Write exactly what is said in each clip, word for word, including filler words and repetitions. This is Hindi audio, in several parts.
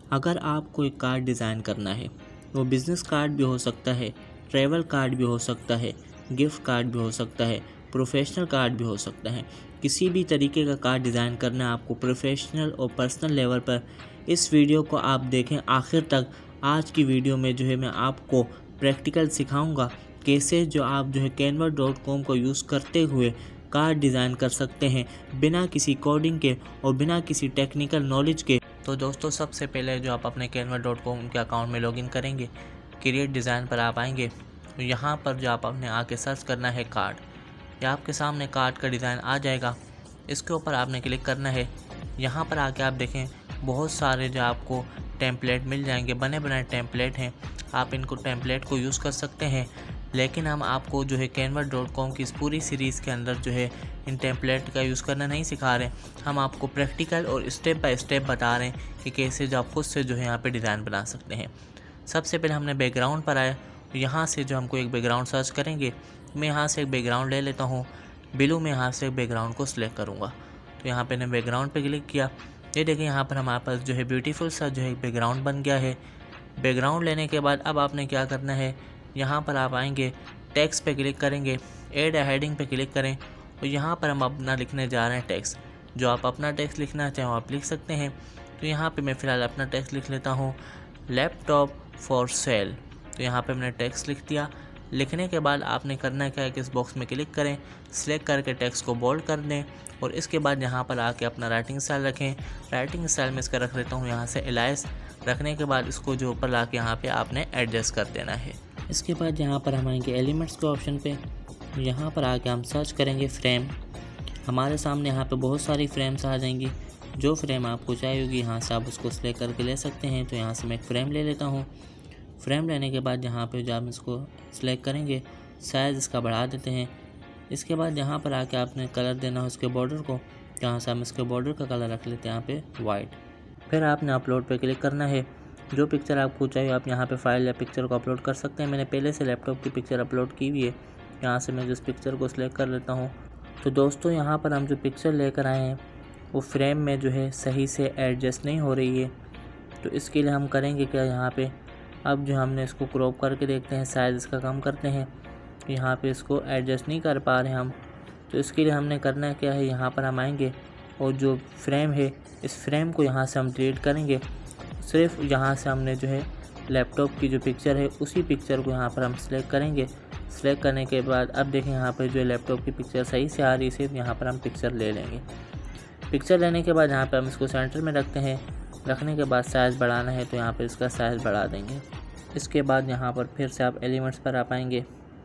अगर आपको एक कार्ड डिज़ाइन करना है, वो बिज़नेस कार्ड भी हो सकता है, ट्रैवल कार्ड भी हो सकता है, गिफ्ट कार्ड भी हो सकता है, प्रोफेशनल कार्ड भी हो सकता है, किसी भी तरीके का कार्ड डिज़ाइन करना है आपको प्रोफेशनल और पर्सनल लेवल पर, इस वीडियो को आप देखें आखिर तक। आज की वीडियो में जो है मैं आपको प्रैक्टिकल सिखाऊंगा कैसे जो आप जो है कैनवा डॉट कॉम को यूज़ करते हुए कार्ड डिज़ाइन कर सकते हैं बिना किसी कोडिंग के और बिना किसी टेक्निकल नॉलेज के। तो दोस्तों, सबसे पहले जो आप अपने कैनवा डॉट कॉम के अकाउंट में लॉगिन करेंगे, क्रिएट डिज़ाइन पर आप आएंगे। यहाँ पर जो आप अपने आके सर्च करना है कार्ड, या आपके सामने कार्ड का डिज़ाइन आ जाएगा। इसके ऊपर आपने क्लिक करना है। यहाँ पर आके आप देखें बहुत सारे जो आपको टेम्पलेट मिल जाएंगे, बने बनाए टेम्पलेट हैं। आप इनको टेम्पलेट को यूज़ कर सकते हैं, लेकिन हम आपको जो है कैनवा डॉट कॉम की इस पूरी सीरीज़ के अंदर जो है इन टेम्पलेट का यूज़ करना नहीं सिखा रहे। हम आपको प्रैक्टिकल और स्टेप बाय स्टेप बता रहे हैं कि कैसे जो आप खुद से जो है यहाँ पे डिज़ाइन बना सकते हैं। सबसे पहले हमने बैकग्राउंड पर आए, यहाँ से जो हमको एक बैकग्राउंड सर्च करेंगे। मैं यहाँ से एक बैकग्राउंड ले लेता हूँ, ब्लू में यहाँ से बैकग्राउंड को सिलेक्ट करूँगा। तो यहाँ पे मैंने बैकग्राउंड पे क्लिक किया। ये देखिए यहाँ पर हमारे पास जो है ब्यूटीफुल सा जो है बैकग्राउंड बन गया है। बैकग्राउंड लेने के बाद अब आपने क्या करना है, यहाँ पर आप आएंगे, टेक्स्ट पे क्लिक करेंगे, ऐड हेडिंग पे क्लिक करें और यहाँ पर हम अपना लिखने जा रहे हैं टेक्स्ट। जो आप अपना टेक्स्ट लिखना चाहें आप लिख सकते हैं। तो यहाँ पे मैं फ़िलहाल अपना टेक्स्ट लिख लेता हूँ, लैपटॉप फॉर सेल। तो यहाँ पे मैंने टेक्स्ट लिख दिया। लिखने के बाद आपने करना क्या है कि इस बॉक्स में क्लिक करें, सिलेक्ट करके टेक्स्ट को बोल्ड कर दें और इसके बाद यहाँ पर आके अपना राइटिंग स्टाइल रखें। राइटिंग स्टाइल में इसका रख लेता हूँ यहाँ से एलाइस। रखने के बाद इसको जो ऊपर ला के यहाँ पे आपने एडजस्ट कर देना है। इसके बाद यहाँ पर हम आएंगे एलिमेंट्स के ऑप्शन पे। यहाँ पर आके हम सर्च करेंगे फ्रेम। हमारे सामने यहाँ पे बहुत सारी फ्रेम्स आ जाएंगी। जो फ्रेम आपको चाहिए होगी यहाँ से आप उसको सिलेक्ट करके ले सकते हैं। तो यहाँ से मैं एक फ्रेम ले लेता हूँ। फ्रेम लेने के बाद यहाँ पे जब हम इसको सिलेक्ट करेंगे, साइज़ इसका बढ़ा देते हैं। इसके बाद यहाँ पर आके आपने कलर देना है उसके बॉर्डर को। यहाँ से हम इसके बॉर्डर का कलर रख लेते हैं यहाँ पे वाइट। फिर आपने अपलोड पे क्लिक करना है। जो पिक्चर आपको चाहिए आप यहाँ पे फाइल या पिक्चर को अपलोड कर सकते हैं। मैंने पहले से लैपटॉप की पिक्चर अपलोड की हुई है। यहाँ से मैं जिस पिक्चर को सिलेक्ट कर लेता हूँ। तो दोस्तों, यहाँ पर हम जो पिक्चर लेकर आए हैं वो फ्रेम में जो है सही से एडजस्ट नहीं हो रही है। तो इसके लिए हम करेंगे क्या, यहाँ पे अब जो हमने इसको क्रॉप करके देखते हैं, साइज़ इसका कम करते हैं। यहाँ पे इसको एडजस्ट नहीं कर पा रहे हम। तो इसके लिए हमने करना क्या है, यहाँ पर हम आएंगे और जो फ्रेम है इस फ्रेम को यहाँ से हम डिलीट करेंगे। सिर्फ यहाँ से हमने जो है लैपटॉप की जो पिक्चर है उसी पिक्चर को यहाँ पर हम सिलेक्ट करेंगे। सिलेक्ट करने के बाद अब देखें यहाँ पर जो लैपटॉप की पिक्चर सही से आ रही है, सिर्फ यहाँ पर हम पिक्चर ले लेंगे। पिक्चर लेने के बाद यहाँ पर हम इसको सेंटर में रखते हैं। रखने के बाद साइज़ बढ़ाना है तो यहाँ पर इसका साइज़ बढ़ा देंगे। इसके बाद यहाँ पर फिर से आप एलिमेंट्स पर आ पाएंगे।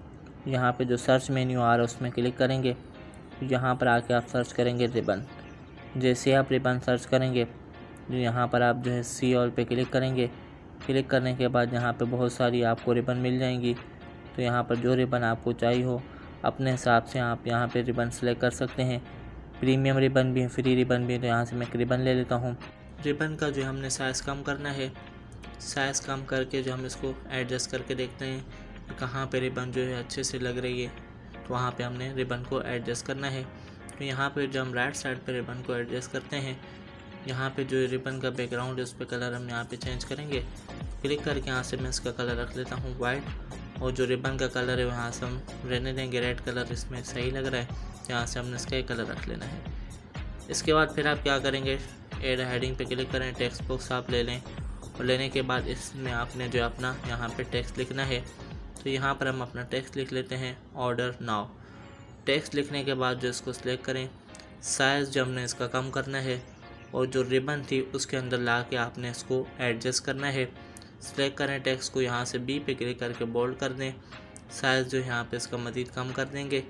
यहाँ पे जो सर्च मेन्यू आ रहा है उसमें क्लिक करेंगे। यहाँ पर आके आप सर्च करेंगे रिबन। जैसे आप रिबन सर्च करेंगे यहाँ पर आप जो है सी ऑल पे क्लिक करेंगे। क्लिक करने के बाद यहाँ पे बहुत सारी आपको रिबन मिल जाएंगी। तो यहाँ पर जो रिबन आपको चाहिए हो अपने हिसाब से आप यहाँ पे रिबन सेलेक्ट कर सकते हैं। प्रीमियम रिबन भी है, फ्री रिबन भी है। तो यहाँ से मैं एक रिबन ले लेता हूँ। रिबन का जो हमने साइज़ कम करना है, साइज़ कम करके जो हम इसको एडजस्ट करके देखते हैं कहाँ पे रिबन जो है अच्छे से लग रही है, तो वहाँ पे हमने रिबन को एडजस्ट करना है। तो यहाँ पे जो हम राइट साइड पे रिबन को एडजस्ट करते हैं, यहाँ पे जो रिबन का बैकग्राउंड है उस पर कलर हम यहाँ पे चेंज करेंगे। क्लिक करके यहाँ से मैं इसका कलर रख लेता हूँ वाइट, और जो रिबन का कलर है वहाँ से हम रहने देंगे रेड कलर, इसमें सही लग रहा है। यहाँ से हमने इसका कलर रख लेना है। इसके बाद फिर आप क्या करेंगे, एड हेडिंग पे क्लिक करें, टेक्स्ट बॉक्स आप ले लें और लेने के बाद इसमें आपने जो अपना यहाँ पे टेक्स्ट लिखना है। तो यहाँ पर हम अपना टेक्स्ट लिख लेते हैं, ऑर्डर नाउ। टेक्स्ट लिखने के बाद जो इसको सिलेक्ट करें, साइज़ जो हमने इसका कम करना है और जो रिबन थी उसके अंदर ला के आपने इसको एडजस्ट करना है। सिलेक्ट करें टेक्स्ट को, यहाँ से बी पे क्लिक करके बोल्ड कर दें। साइज़ जो यहाँ पे इसका मज़ीद कम कर देंगे।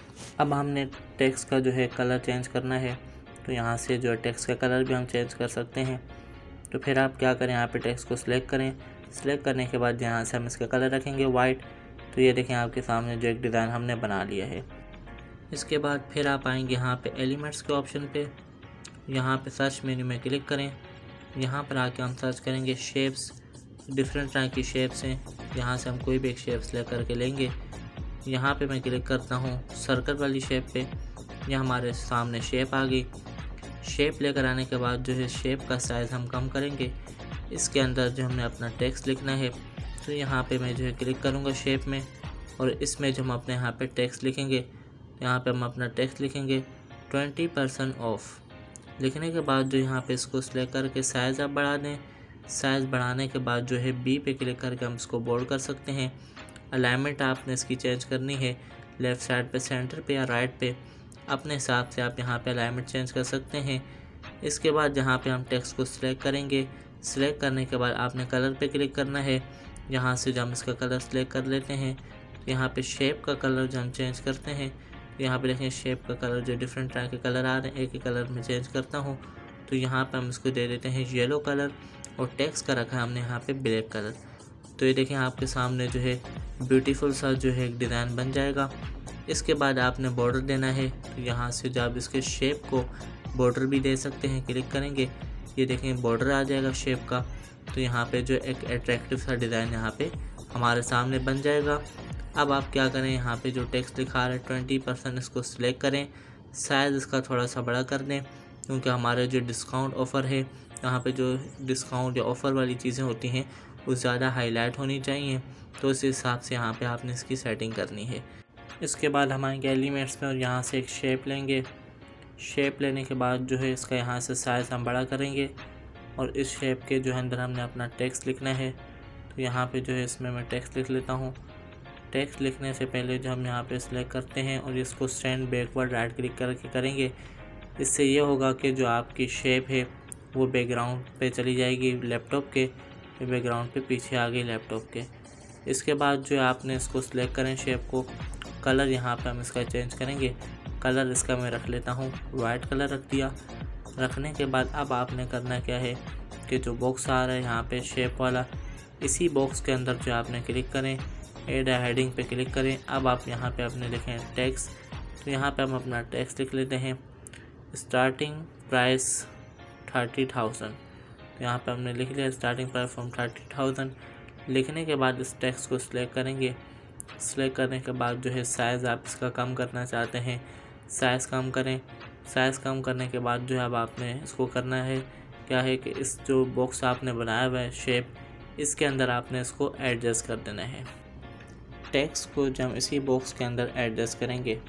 अब हमने टेक्स्ट का जो है कलर चेंज करना है। तो यहाँ से जो है टेक्स्ट का कलर भी हम चेंज कर सकते हैं। तो फिर आप क्या करें, यहाँ पे टेक्स्ट को सिलेक्ट करें। सिलेक्ट करने के बाद यहाँ से हम इसका कलर रखेंगे वाइट। तो ये देखें आपके सामने जो एक डिज़ाइन हमने बना लिया है। इसके बाद फिर आप आएंगे यहाँ पे एलिमेंट्स के ऑप्शन पे। यहाँ पे सर्च मेन्यू में क्लिक करें। यहाँ पर आके हम सर्च करेंगे शेप्स। डिफरेंट तरह की शेप्स हैं, यहाँ से हम कोई भी एक शेप सेलेक्ट करके लेंगे। यहाँ पे मैं क्लिक करता हूँ सर्कल वाली शेप पे। यह हमारे सामने शेप आ गई। शेप लेकर आने के बाद जो है शेप का साइज़ हम कम करेंगे। इसके अंदर जो हमने अपना टेक्स्ट लिखना है, तो यहाँ पे मैं जो है क्लिक करूँगा शेप में, और इसमें जो हम अपने यहाँ पे टेक्स्ट लिखेंगे, यहाँ पे हम अपना टेक्स्ट लिखेंगे ट्वेंटी परसेंट ऑफ। लिखने के बाद जो यहाँ पे इसको सिलेक्ट करके साइज़ आप बढ़ा दें। साइज़ बढ़ाने के बाद जो है बी पे क्लिक करके हम इसको बोल्ड कर सकते हैं। अलाइनमेंट आपने इसकी चेंज करनी है, लेफ़्ट साइड पे, सेंटर पे या राइट पे, अपने हिसाब से आप यहाँ पे अलाइनमेंट चेंज कर सकते हैं। इसके बाद यहाँ पे हम टेक्स्ट को सिलेक्ट करेंगे। सिलेक्ट करने के बाद आपने कलर पे क्लिक करना है। यहाँ से जो हम इसका कलर सिलेक्ट कर लेते हैं, तो यहाँ पे शेप का कलर जो हम चेंज करते हैं, तो यहाँ पे देखें शेप का कलर जो डिफरेंट तरह के कलर आ रहे हैं, एक ही कलर में चेंज करता हूँ। तो यहाँ पे हम इसको दे देते हैं येलो कलर, और टेक्स्ट का रखा है हमने यहाँ पे ब्लैक कलर। तो ये देखें आपके सामने जो है ब्यूटीफुल सा जो है एक डिज़ाइन बन जाएगा। इसके बाद आपने बॉर्डर देना है, तो यहाँ से जो आप इसके शेप को बॉर्डर भी दे सकते हैं। क्लिक करेंगे, ये देखें बॉर्डर आ जाएगा शेप का। तो यहाँ पे जो एक अट्रैक्टिव सा डिज़ाइन यहाँ पे हमारे सामने बन जाएगा। अब आप क्या करें, यहाँ पे जो टेक्स्ट लिखा रहा है ट्वेंटी परसेंट, इसको सिलेक्ट करें। साइज़ इसका थोड़ा सा बड़ा कर दें, क्योंकि हमारे जो डिस्काउंट ऑफ़र है, यहाँ पे जो डिस्काउंट या ऑफ़र वाली चीज़ें होती हैं वो ज़्यादा हाईलाइट होनी चाहिए। तो उस हिसाब से यहाँ पे आपने इसकी सेटिंग करनी है। इसके बाद हम आएंगे एलिमेंट्स में, और यहाँ से एक शेप लेंगे। शेप लेने के बाद जो है इसका यहाँ से साइज़ हम बड़ा करेंगे, और इस शेप के जो है अंदर हमने अपना टेक्स्ट लिखना है। तो यहाँ पे जो है इसमें मैं टेक्स्ट लिख लेता हूँ। टेक्स्ट लिखने से पहले जो हम यहाँ पे सिलेक्ट करते हैं और इसको सेंड बैकवर्ड राइट क्लिक करके करेंगे। इससे ये होगा कि जो आपकी शेप है वो बैकग्राउंड पे चली जाएगी लैपटॉप के, बैकग्राउंड पे पीछे आ गई लैपटॉप के। इसके बाद जो आपने इसको सिलेक्ट करें शेप को। कलर यहाँ पे हम इसका चेंज करेंगे। कलर इसका मैं रख लेता हूँ, वाइट कलर रख दिया। रखने के बाद अब आपने करना क्या है कि जो बॉक्स आ रहा है यहाँ पे शेप वाला, इसी बॉक्स के अंदर जो आपने क्लिक करें, एड हेडिंग पे क्लिक करें। अब आप यहाँ पे अपने लिखें टेक्स्ट, तो यहाँ पे हम अपना टेक्स्ट लिख लेते हैं स्टार्टिंग प्राइस थर्टी थाउजेंड। तो यहाँ पे हमने लिख लिया starting price from thirty thousand. लिखने के बाद इस टेक्स्ट को सिलेक्ट करेंगे। सिलेक्ट करने के बाद जो है साइज़ आप इसका कम करना चाहते हैं, साइज़ कम करें। साइज़ कम करने के बाद जो है अब आपने इसको करना है क्या है कि इस जो बॉक्स आपने बनाया हुआ है शेप, इसके अंदर आपने इसको एडजस्ट कर देना है। टेक्स्ट को जब हम इसी बॉक्स के अंदर एडजस्ट करेंगे,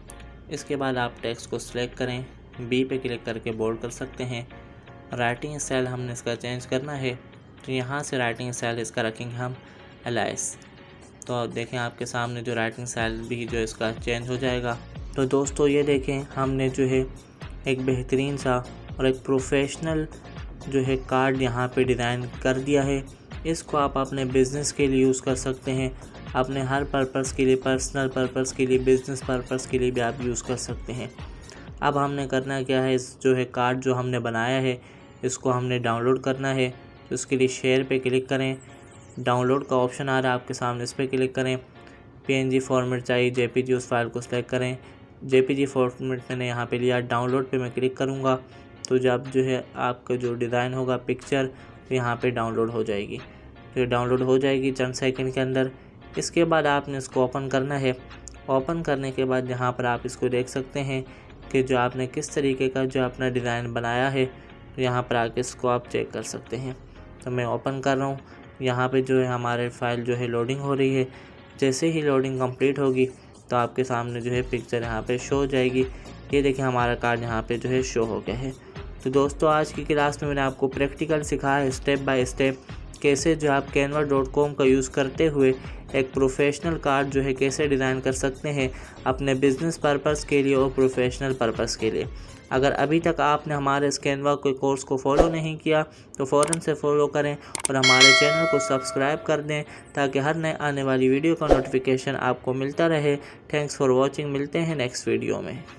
इसके बाद आप टेक्स्ट को सिलेक्ट करें, बी पे क्लिक करके बोल्ड कर सकते हैं। राइटिंग स्टाइल हमने इसका चेंज करना है, तो यहाँ से राइटिंग स्टाइल इसका रखेंगे हम एलाइस। तो देखें आपके सामने जो राइटिंग स्टाइल भी जो इसका चेंज हो जाएगा। तो दोस्तों ये देखें हमने जो है एक बेहतरीन सा और एक प्रोफेशनल जो है कार्ड यहाँ पे डिज़ाइन कर दिया है। इसको आप अपने बिज़नेस के लिए यूज़ कर सकते हैं, अपने हर पर्पस के लिए, पर्सनल पर्पस के लिए, बिज़नेस पर्पस के लिए भी आप यूज़ कर सकते हैं। अब हमने करना क्या है, इस जो है कार्ड जो हमने बनाया है इसको हमने डाउनलोड करना है। तो इसके लिए शेयर पे क्लिक करें, डाउनलोड का ऑप्शन आ रहा है आपके सामने, इस पर क्लिक करें। पीएनजी फॉर्मेट चाहिए, जेपीजी, उस फाइल को सिलेक्ट करें। जेपीजी फॉर्मेट मैंने यहाँ पे लिया, डाउनलोड पे मैं क्लिक करूँगा तो जब जो है आपका जो डिज़ाइन होगा पिक्चर, तो यहाँ पे डाउनलोड हो जाएगी। तो डाउनलोड हो जाएगी चंद सेकंड के अंदर। इसके बाद आपने इसको ओपन करना है। ओपन करने के बाद यहाँ पर आप इसको देख सकते हैं कि जो आपने किस तरीके का जो अपना डिज़ाइन बनाया है, तो यहाँ पर आके इसको आप चेक कर सकते हैं। तो मैं ओपन कर रहा हूँ। यहाँ पे जो है हमारे फाइल जो है लोडिंग हो रही है। जैसे ही लोडिंग कंप्लीट होगी तो आपके सामने जो है पिक्चर यहाँ पे शो हो जाएगी। ये देखिए हमारा कार्ड यहाँ पे जो है शो हो गया है। तो दोस्तों आज की क्लास में मैंने आपको प्रैक्टिकल सिखाया है स्टेप बाय स्टेप कैसे जो आप कैनवा डॉट कॉम का यूज़ करते हुए एक प्रोफेशनल कार्ड जो है कैसे डिज़ाइन कर सकते हैं अपने बिजनेस पर्पस के लिए और प्रोफेशनल पर्पस के लिए। अगर अभी तक आपने हमारे इस कैनवा के कोर्स को फॉलो नहीं किया तो फ़ौरन से फॉलो करें और हमारे चैनल को सब्सक्राइब कर दें ताकि हर नए आने वाली वीडियो का नोटिफिकेशन आपको मिलता रहे। Thanks for watching. मिलते हैं नेक्स्ट वीडियो में।